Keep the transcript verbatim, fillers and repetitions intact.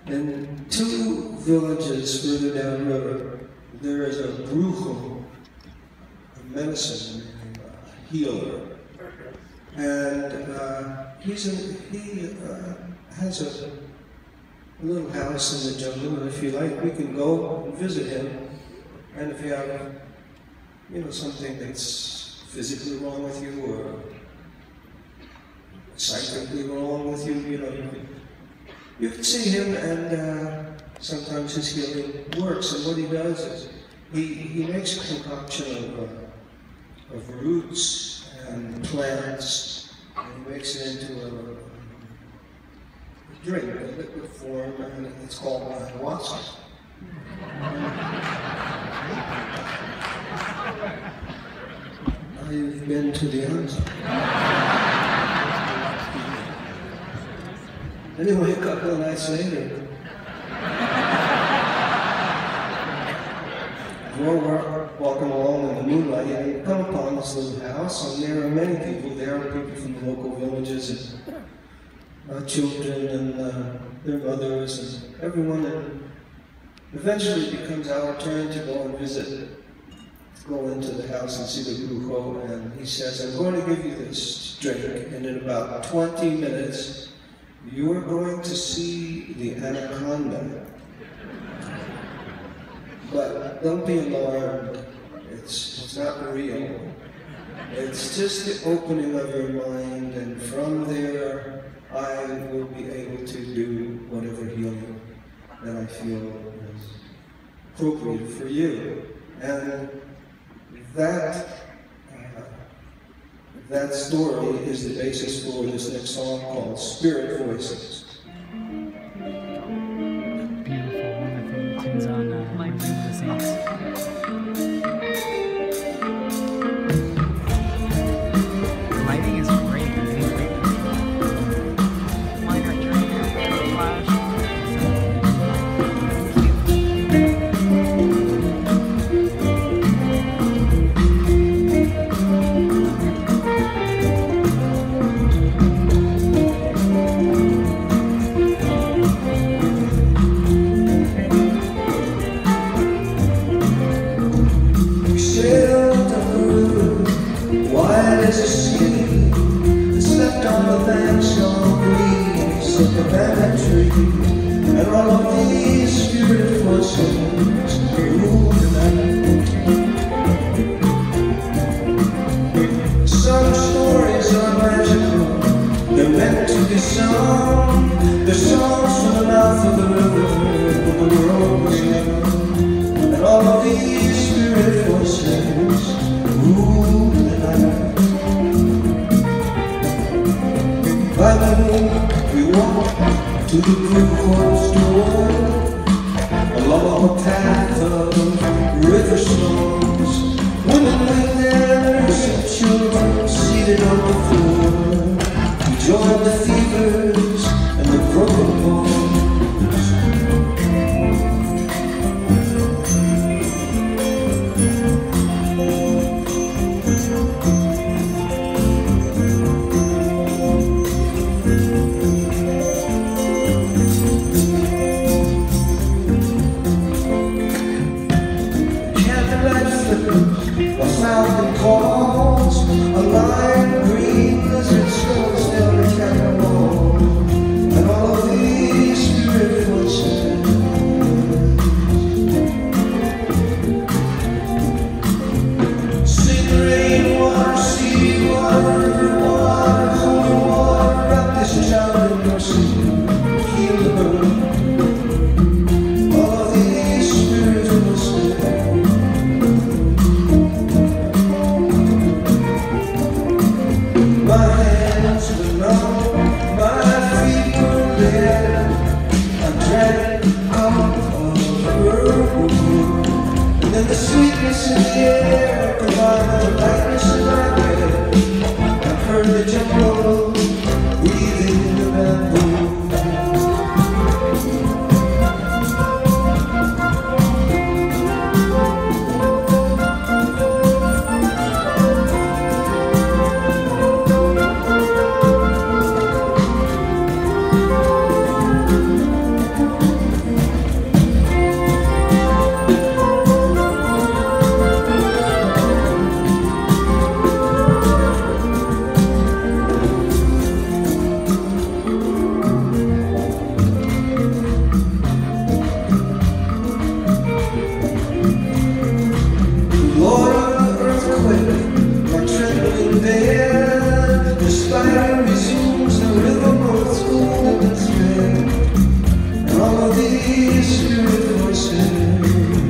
In two villages further downriver, there is a brujo, a medicine man, a healer. And uh, he's a, he uh, has a little house in the jungle, and if you like, we can go and visit him. And if you have, you know, something that's physically wrong with you or psychically wrong with you, you know, you can, you can see him, and uh, sometimes his healing works. And what he does is he, he makes a concoction of, uh, of roots and plants, and he makes it into a, a drink, a liquid form, and it's called ayahuasca. Now you've been to the answer. Anyway, a couple of nights later, we're walking along in the moonlight, and we come upon this little house, and there are many people. There are people from the local villages, and uh, children, and uh, their mothers, and everyone. And eventually it becomes our turn to go and visit, go into the house and see the brujo, and he says, I'm going to give you this drink, and in about twenty minutes, you are going to see the anaconda. But don't be alarmed, it's, it's not real. It's just the opening of your mind, and from there, I will be able to do whatever healing that I feel is appropriate for you. And that, uh, that story is the basis for this next song called Spirit Voices. Beautiful, one of my favorite tunes on uh, My Room of the Saints. The lighting is great. I'm getting great mine right here, the flash. And all of these spirit forces rule the night. Some stories are magical, they're meant to be sung. They're songs from the mouth of the river when the world was young. And all of these spirit forces rule the night. By the moon we walk to the brujo's door, along a path of river songs. Women with their nursing children seated on the floor. We join the fevers and the broken bones. Found spirit voices.